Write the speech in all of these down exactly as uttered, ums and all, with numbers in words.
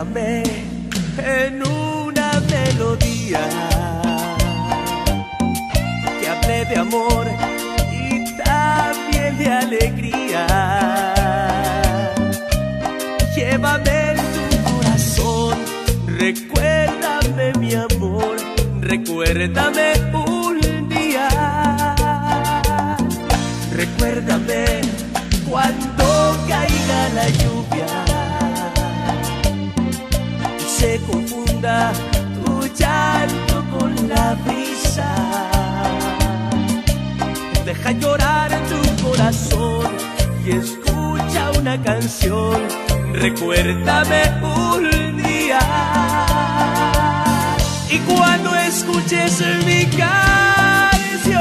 Recuérdame en una melodía que hable de amor y también de alegría. Llévame en tu corazón, recuérdame mi amor, recuérdame un día. Recuérdame cuando caiga la lluvia y se confunda tu llanto con la brisa. Deja llorar tu corazón y escucha una canción. Recuérdame un día. Y cuando escuches mi canción,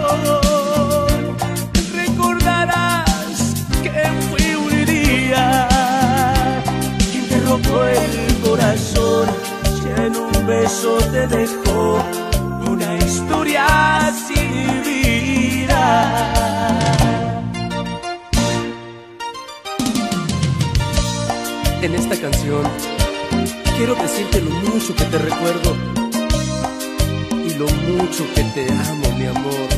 recordarás que fui un día quien te robó el corazón y en un beso te dejó una historia sin vida. En esta canción quiero decirte lo mucho que te recuerdo y lo mucho que te amo, mi amor.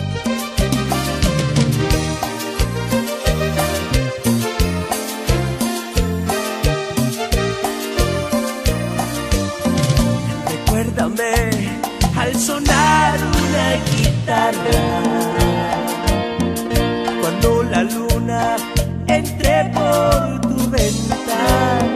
Recuérdame al sonar una guitarra, cuando la luna entre por tu ventana.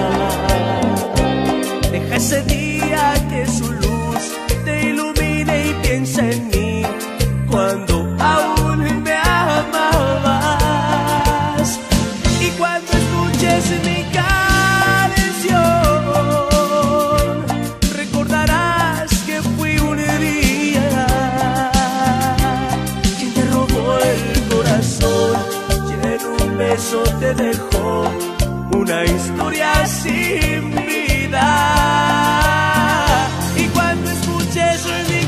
Deja ese día que su luz te ilumine y piensa en mí cuando aún me amabas. Y cuando escuches mi canción, recordarás que fui un día quien te robó el corazón y en un beso te dejó una historia sin vida. Y cuando escuches mi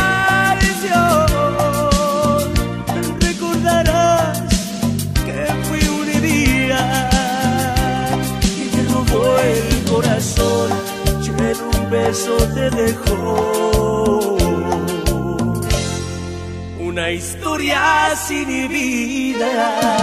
canción, recordarás que fui un día y te robó el corazón y en un beso te dejó una historia sin vida.